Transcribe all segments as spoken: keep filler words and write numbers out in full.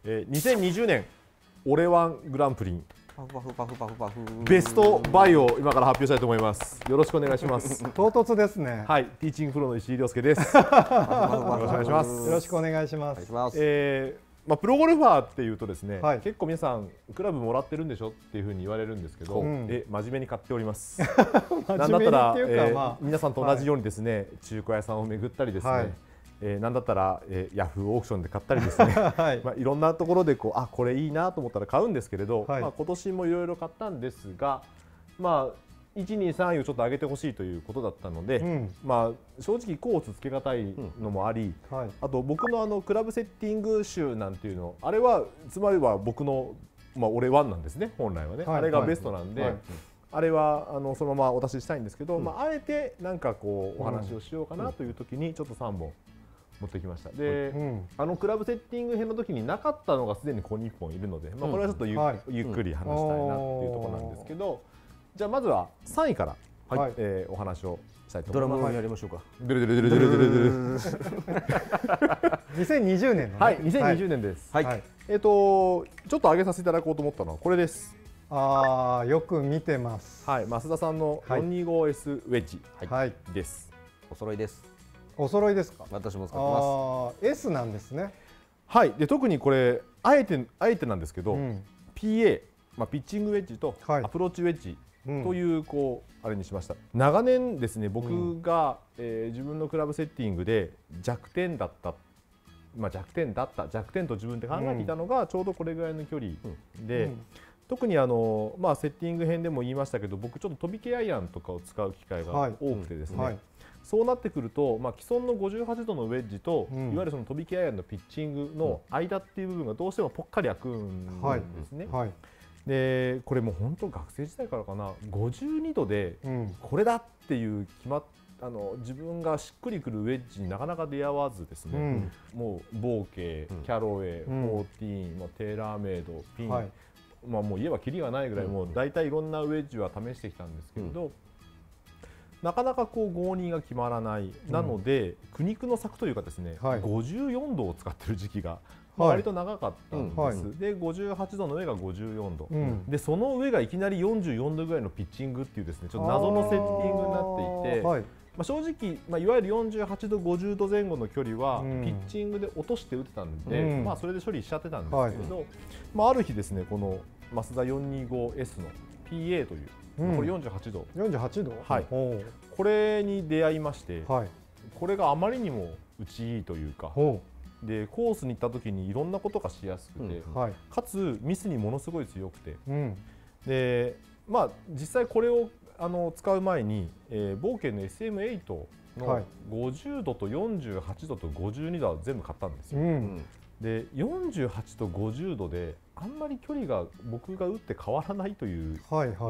えー、にせんにじゅうねんオレワングランプリパフパフパフパフパフベストバイを今から発表したいと思います。よろしくお願いします。 唐突ですね。 はい、ティーチングプロの石井亮介です。よろしくお願いします。 よろしくお願いします。 えーまあ、プロゴルファーっていうとですね、 はい、 結構皆さんクラブもらってるんでしょっていうふうに言われるんですけど、うん、え真面目に買っております。なんだったら、えーまあ、皆さんと同じようにですね、はい、中古屋さんを巡ったりですね、はい、えー、なんだったら、えー、ヤフーオークションで買ったりですね、はい、まあいろんなところでこうあこれいいなと思ったら買うんですけれど、はい、まあ今年もいろいろ買ったんですが、まあいち、に、さんいをちょっと上げてほしいということだったので、うん、まあ正直コーツつけがたいのもあり、うんはい、あと僕のあのクラブセッティング集なんていうのあれはつまりは僕のまあ俺ワンなんですね本来はね、はい、あれがベストなんで、はい、あれはあのそのままお出ししたいんですけど、うん、まああえてなんかこうお話をしようかなという時にちょっとさんぼん持ってきました。で、うん、あのクラブセッティング編の時になかったのがすでにここにいっぽんいるので、まあこれはちょっと ゆ,、うんはい、ゆっくり話したいなっていうところなんですけど、じゃあまずはさんいから。はい、はい、えー、お話をしたいと思います。 ドラムやりましょうか。 ドゥルドゥルドゥルドゥルドゥルドゥル。 にせんにじゅうねんのね。 はい、にせんにじゅうねんです。はい。はい、えっ、ー、とちょっと上げさせていただこうと思ったのはこれです。 ああ、よく見てます。 はい、増田さんの よんにごエス ウェッジ、はい、です。 お揃いです。 お揃いですか。 私も使ってます。 ああ、エス なんですね。 はい。で特にこれあえてあえてなんですけど、うん、ピーエー、まあピッチングウェッジとアプローチウェッジ。というこうあれにしました。長年ですね僕が、うんえー、自分のクラブセッティングで弱点だった、まあ、弱点だった弱点と自分で考えていたのがちょうどこれぐらいの距離で、うん、特にあの、まあ、セッティング編でも言いましたけど僕ちょっと飛び系アイアンとかを使う機会が多くてですね、はいうんはい、そうなってくると、まあ、既存のごじゅうはちどのウェッジと、うん、いわゆるその飛び系アイアンのピッチングの間っていう部分がどうしてもぽっかり開くんですね。はいはいでこれもう本当学生時代からかなごじゅうにどでこれだっていう決まっあの自分がしっくりくるウェッジになかなか出会わずですね、うん、もうボーケ、キャロウェイ、うん、フォーティーン、テーラーメイド、ピン、はい、まあもう言えばキリがないぐらいもう大体いろんなウェッジは試してきたんですけれど、うん、なかなかこう合にが決まらない、うん、なので苦肉の策というかですね、はい、ごじゅうよんどを使ってる時期が割と長かったんです、はい、でごじゅうはちどの上がごじゅうよんど、うん、でその上がいきなりよんじゅうよんどぐらいのピッチングっていうですねちょっと謎のセッティングになっていて、はいまあ、正直、まあ、いわゆるよんじゅうはちどごじゅうどぜん後の距離はピッチングで落として打ってたんで、うんまあ、それで処理しちゃってたんですけれど、はいまあ、ある日ですねこの増田 よんにごエス の ピーエー という、うん、これよんじゅうはちどよんじゅうはちど、 はい、これに出会いまして、はい、これがあまりにも打ちいいというか。でコースに行った時にいろんなことがしやすくて、うんはい、かつミスにものすごい強くて、うん、でまあ実際これをあの使う前に、えー、ボーケンの エスエムエイト のごじゅうどとよんじゅうはちどとごじゅうにどは全部買ったんですよ。うん、でよんじゅうはちとごじゅうどであんまり距離が僕が打って変わらないという。はいはい、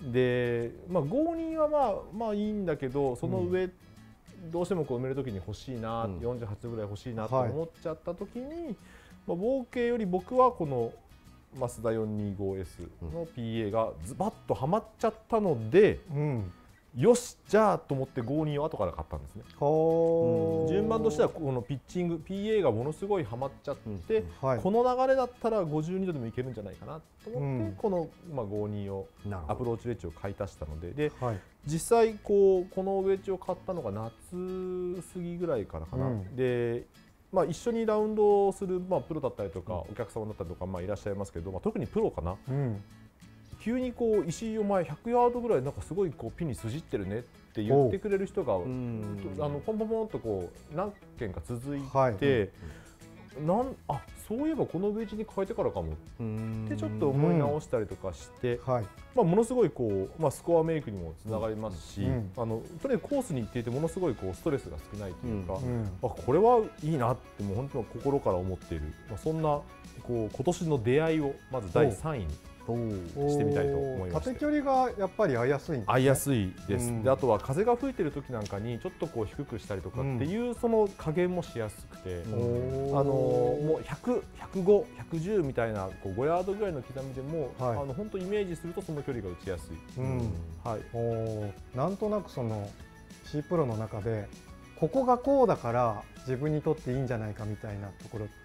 で、まあ、ごにはまあまあいいんだけどその上、うんどうしてもこう埋めるときに欲しいな、うん、よんじゅうはちどぐらい欲しいなと思っちゃったときに、はいまあ、合計より僕はこの増田 よんにごエス の ピーエー がズバッとはまっちゃったので、うん、よしじゃあと思ってごにを後から買ったんですね。うん、順番としてはこのピッチング ピーエー がものすごいはまっちゃって、うんはい、この流れだったらごじゅうにどでもいけるんじゃないかなと思って、うん、この、まあ、ごにをアプローチウェッジを買い足したので。ではい実際こうこのウェッジを買ったのが夏過ぎぐらいからかな、うん、で、まあ、一緒にラウンドをする、まあ、プロだったりとか、うん、お客様だったりとか、まあ、いらっしゃいますけど、まあ、特にプロかな、うん、急にこう石井お前ひゃくヤードぐらいなんかすごいこうピンに筋ってるねって言ってくれる人があのポンポンポンとこう何件か続いて、はいなんあそういえばこのウェッジに変えてからかもってちょっと思い直したりとかして、うんはいまあ、ものすごいこう、まあ、スコアメイクにもつながりますし、うん、あのとにかくコースに行っていてものすごいこうストレスが少ないというか、うん、あこれはいいなってもう本当に心から思っている、まあ、そんなこう今年の出会いをまずだいさんいにしてみたいと思います。 縦距離がやっぱり合いやすいんですね。 合いやすいです。うん、であとは風が吹いてる時なんかにちょっとこう低くしたりとかっていうその加減もしやすくて、うん、あのもうひゃく、ひゃくご、ひゃくじゅうみたいなこうごヤードぐらいの刻みでも、はい、あの本当イメージするとその距離が打ちやすい。うん、 はい。おなんとなくその C プロの中でここがこうだから自分にとっていいんじゃないかみたいなところって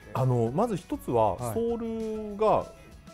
あのまず一つはソールが、はい、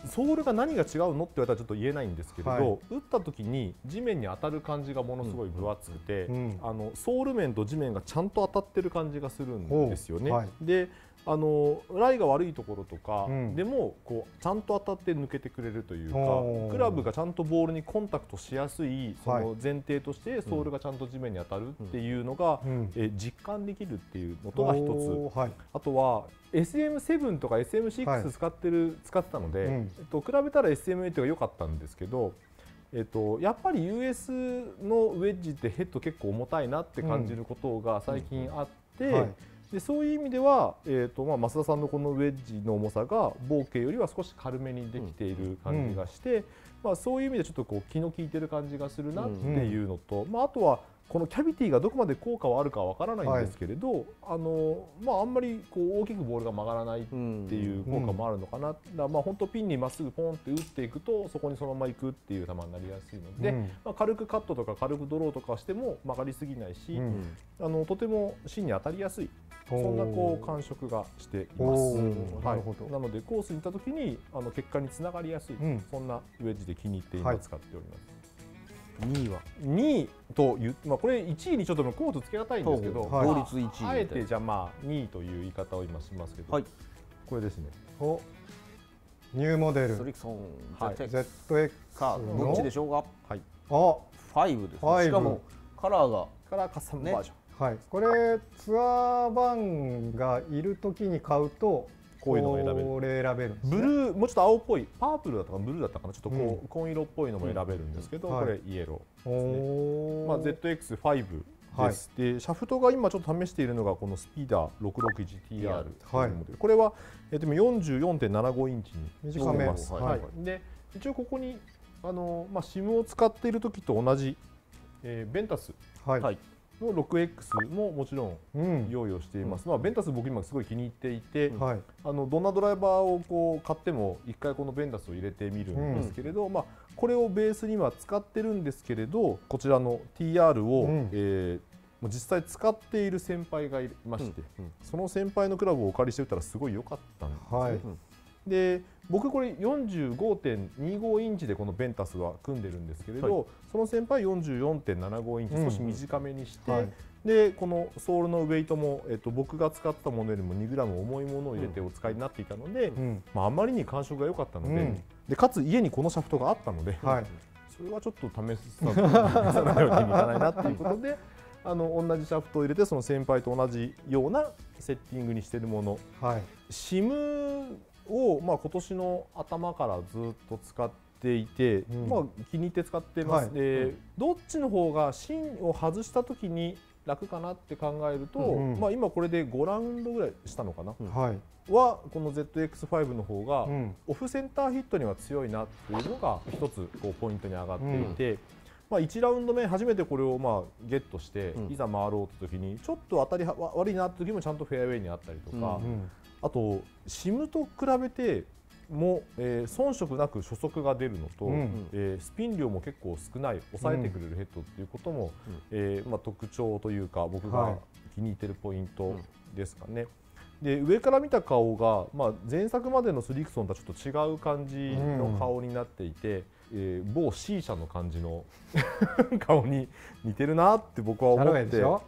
ソールが何が違うのって言われたらちょっと言えないんですけれど、はい、打った時に地面に当たる感じがものすごい分厚くて、うん、あのソール面と地面がちゃんと当たってる感じがするんですよね。はい、であのライが悪いところとかでもこうちゃんと当たって抜けてくれるというか、うん、クラブがちゃんとボールにコンタクトしやすいその前提としてソールがちゃんと地面に当たるっていうのが、うん、え実感できるっていうのとが一つ、はい、あとは エスエムセブン とか エスエムシックス 使ってる、はい、使ってたので、うん、えっと、比べたら エスエムエイト が良かったんですけど、えっと、やっぱり ユーエス のウェッジってヘッド結構重たいなって感じることが最近あって、うんうんはい、でそういう意味では、えーとまあ、増田さんのこのウェッジの重さがボーケよりは少し軽めにできている感じがして、うんまあ、そういう意味でちょっとこう気の利いてる感じがするなっていうのと、うんまあ、あとはこのキャビティがどこまで効果はあるかわからないんですけれど、はい、あのまあ、あんまりこう大きくボールが曲がらないっていう効果もあるのかな、うん、だからまあ本当ピンにまっすぐポンって打っていくとそこにそのまま行くっていう球になりやすいので、うんまあ、軽くカットとか軽くドローとかしても曲がりすぎないし、うん、あのとても芯に当たりやすいそんなこう感触がしています。はい、なのでコースに行った時にあの結果につながりやすい、うん、そんなウェッジで気に入って今使っております。はいにいはにいという、まあ、これいちいにちょっとコートつけがたいんですけど、 はい、同率いちいあえてじゃあまあにいという言い方を今しますけど、はい、これですね。 おニューモデルストリクソンゼットエックスさあどっちでしょうか。 はい、あファイブですね。しかもカラーがカラーカスタムバージョン、ね、はい、これツアー版がいるときに買うとこういうのが選べる。これ選べるんですね。 ブルーもうちょっと青っぽいパープルだったかブルーだったかなちょっとこう、うん、紺色っぽいのも選べるんですけど、うん、これイエローですね。まあ ゼットエックスファイブ です、はい、でシャフトが今ちょっと試しているのがこのスピーダー ろくろくいちティーアール というモデル、これはえっと よんじゅうよんてんななご インチにしています。はいはい、で一応ここにあのまあ シム を使っている時と同じ、えー、ベンタス、はいはいの ろくエックス ももちろん用意をしています、うん、まあベンタス僕今すごい気に入っていて、はい、あのどんなドライバーをこう買っても一回このベンタスを入れてみるんですけれど、うん、まあこれをベースには使ってるんですけれどこちらの ティーアール を、うんえー、もう実際使っている先輩がいまして、うんうん、その先輩のクラブをお借りして打ったらすごい良かったんですね。はいで僕これ よんじゅうごてんにご インチでこのベンタスは組んでるんですけれど、はい、その先輩 よんじゅうよんてんななご インチ少し短めにして、うんはい、でこのソールのウェイトも、えっと、僕が使ったものよりも にグラム 重いものを入れてお使いになっていたので、うんまあ、あまりに感触が良かったので、うん、でかつ家にこのシャフトがあったので、はい、それはちょっと試さないわけにいかないなっていうことであの同じシャフトを入れてその先輩と同じようなセッティングにしているもの、はい、シムを、まあ、今年の頭からずっと使っていて、うんまあ、気に入って使ってます、はいでうん、どっちの方が芯を外した時に楽かなって考えると、うんうんまあ、今これでごラウンドぐらいしたのかな、うんはい、はこの ゼットエックスファイブ の方が、うん、オフセンターヒットには強いなっていうのが一つこうポイントに上がっていて、うんまあ、いちラウンド目初めてこれをまあゲットして、うん、いざ回ろうと時にちょっと当たり悪いなって時もちゃんとフェアウェイにあったりとか、うんうんあとシムと比べても、えー、遜色なく初速が出るのと、うんえー、スピン量も結構少ない抑えてくれるヘッドっていうことも、うんえーまあ、特徴というか僕が気に入っているポイントですかね。で上から見た顔が、まあ、前作までのスリクソンとはちょっと違う感じの顔になっていて、うんえー、某 C 社の感じの顔に似てるなって僕は思って、はい、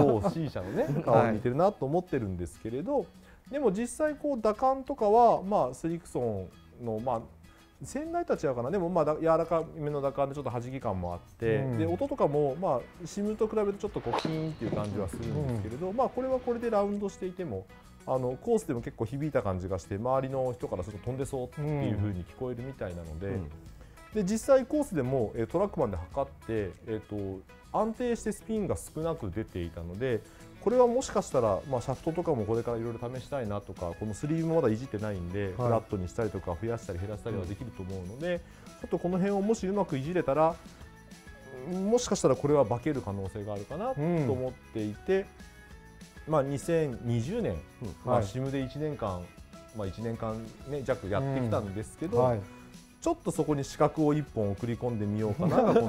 某 C 社のね顔に似てるなと思ってるんですけれど、でも実際こう打感とかはまあスリクソンのまあ仙台とは違うかな、でもまあ柔らかめの打感でちょっと弾き感もあって、うん、で音とかもまあシムと比べるとちょっとこうキーンっていう感じはするんですけれど、うん、まあこれはこれでラウンドしていてもあのコースでも結構響いた感じがして周りの人からちょっと飛んでそうっていう風に聞こえるみたいなので、うん、で実際コースでもトラックマンで測って、えー、と安定してスピンが少なく出ていたのでこれはもしかしたら、まあ、シャフトとかもこれからいろいろ試したいなとかこのスリーブもまだいじってないんで、はい、フラットにしたりとか増やしたり減らしたりはできると思うので、ちょっとこの辺をもしうまくいじれたらもしかしたらこれは化ける可能性があるかなと思っていて、うんまあ、にせんにじゅうねん、うんまあ、シムでいちねんかん、まあ、いちねんかん、ね、弱やってきたんですけど、うんはいちょっとそこに四角をいっぽん送り込んでみようかなこの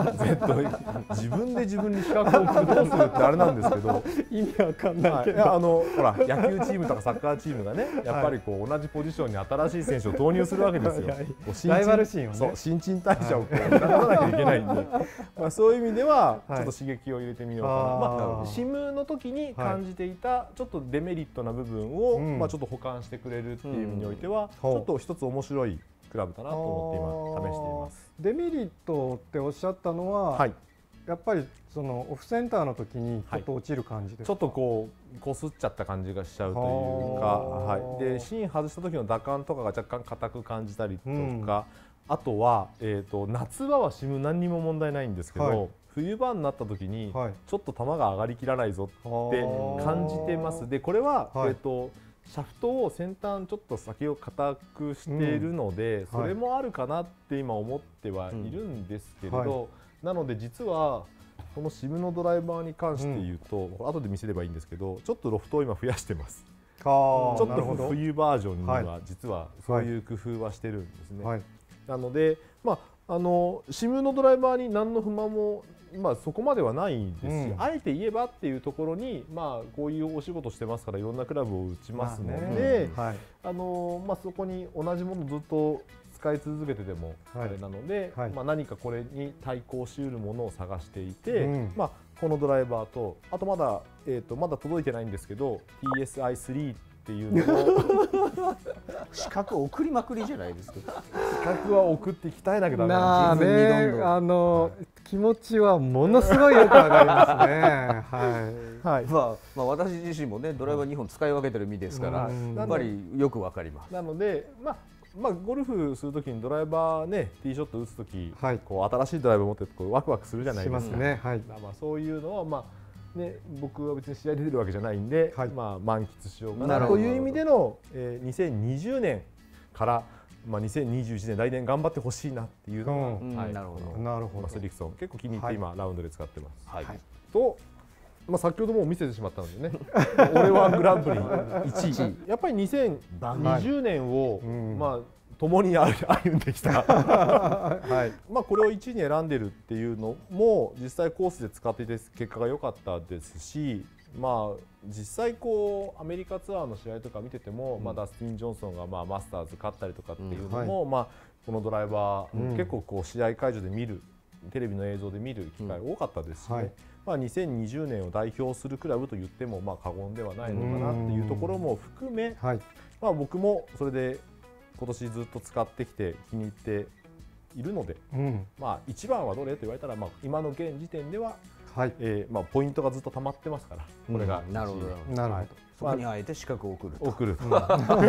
Z 自分で自分に四角を送るどうするってあれなんですけど意味わかんないけど、 はい、あのほら野球チームとかサッカーチームがねやっぱりこう同じポジションに新しい選手を投入するわけですよ。 ライバル心をね、 そう新陳代謝をこう促さなきゃいけないんで、まあそういう意味ではちょっと刺激を入れてみようかな、まあ シム の時に感じていたちょっとデメリットな部分を、まあちょっと補完してくれるっていう意味においてはちょっと一つ面白いクラブだなと思って今試しています。 デメリットっておっしゃったのは、はい、やっぱりそのオフセンターの時にちょっと落ちる感じですか？ ちょっとこうこすっちゃった感じがしちゃうというか、はい、で芯外した時の打感とかが若干硬く感じたりとか、うん、あとは、えーと、夏場はシム何にも問題ないんですけど、はい、冬場になった時にちょっと球が上がりきらないぞって感じてます。でこれは、はい、えーとシャフトを先端ちょっと先を硬くしているので、うん、それもあるかなって今思ってはいるんですけれど、うんはい、なので実はこのシムのドライバーに関して言うと、うん、後で見せればいいんですけどちょっとロフトを今増やしてます。ちょっと冬バージョンには実はそういう工夫はしてるんですね。はい、なので、まあ、あのシムのドライバーに何の不満もまあそこまではないですし、うん、あえて言えばっていうところに、まあ、こういうお仕事してますからいろんなクラブを打ちますので、まあね、あのまあ、そこに同じものをずっと使い続けてでもあれなので、はいはい、まあ、何かこれに対抗しうるものを探していて、うん、まあ、このドライバーとあとまだ、えーとまだ届いてないんですけど ティーエスアイスリーっていうのを四角送りまくりじゃないですか。 四角は送って鍛えなきゃダメなんですね。ね、あの、はい、気持ちはものすごいよくわかりますね。はい。はい。 まあ、まあ、私自身もね、ドライバーにほん使い分けてる身ですから、うん、やっぱりよくわかります。 なので、まあ。まあ、ゴルフするときにドライバーね、ティーショット打つとき、はい、こう新しいドライバー持ってこうワクワクするじゃないですか。しますね。はい。まあそういうのはまあね、僕は別に試合で出るわけじゃないんで、はい、まあ満喫しようかなという意味での、えー、にせんにじゅうねんからまあにせんにじゅういちねん来年頑張ってほしいなっていうのが、はい、なるほど。なるほど。マスリクソン結構気に入って今、はい、ラウンドで使ってます。はい。はい、と。まあ先ほども見せてしまったのでね俺はグランプリいちいやっぱりにせんにじゅうねんを、はい、まあ共に歩んできた、はい、まあこれをいちいに選んでるっていうのも実際コースで使っていて結果が良かったですし、まあ実際こうアメリカツアーの試合とか見てても、うん、まあダスティン・ジョンソンがまあマスターズ勝ったりとかっていうのも、うん、はい、まあこのドライバー、うん、結構こう試合会場で見るテレビの映像で見る機会多かったですしね、うん、はい、まあにせんにじゅうねんを代表するクラブと言ってもまあ過言ではないのかなっていうところも含め、はい、まあ僕もそれで今年ずっと使ってきて気に入っているので、うん、まあ一番はどれと言われたら、まあ今の現時点では、はい、えー、まあポイントがずっと溜まってますから、これが、 うん、なるほどなるほど、そこにあえて資格を送ると送る、うん、こ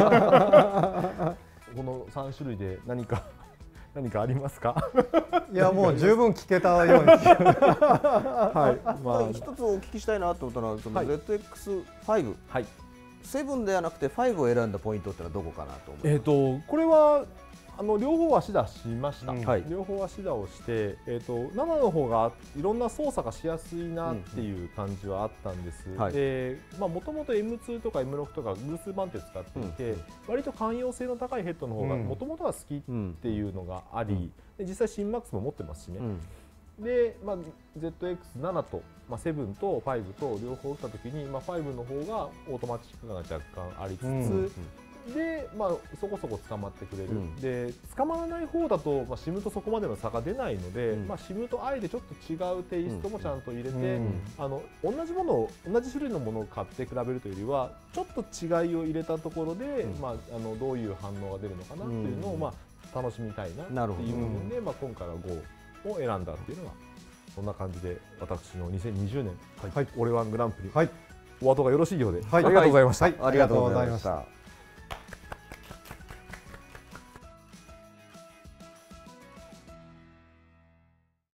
のさん種類で何か何かありますか？ いやもう十分聞けたように。 はい。まあ一つお聞きしたいなと思ったのはその ゼットエックスファイブ、はい、セブンではなくてファイブを選んだポイントってのはどこかなと思う。 えっとこれはあの両方はシダしました。うん、はい、両方はシダをして、えっとななの方がいろんな操作がしやすいなっていう感じはあったんです。はい、で、まあもともと エムツー とか エムシックス とか偶数番手使っていて、うん、割と寛容性の高いヘッドの方がもともとは好きっていうのがあり、うん、で実際シンマックスも持ってますしね。うん、で、まあ ゼットエックスセブン と、まあ、セブンとファイブと両方打ったときに、まあ、ファイブの方がオートマチックが若干ありつつ、うん、で、まあ、そこそこ捕まってくれる、うん、で捕まらない方だと、まあ、シムとそこまでの差が出ないので、うん、まあ、シムとあえてちょっと違うテイストもちゃんと入れて、うん、あの同じものを同じ種類のものを買って比べるというよりはちょっと違いを入れたところで、うん、まあ、あのどういう反応が出るのかなっていうのを、まあ、楽しみたいなっていう部分で、まあ、今回はゴーを選んだっていうのがそんな感じで私のにせんにじゅうねん、はい、オレワングランプリ、はい、お後がよろしいようで、はい、ありがとうございました。 はい、ありがとうございました。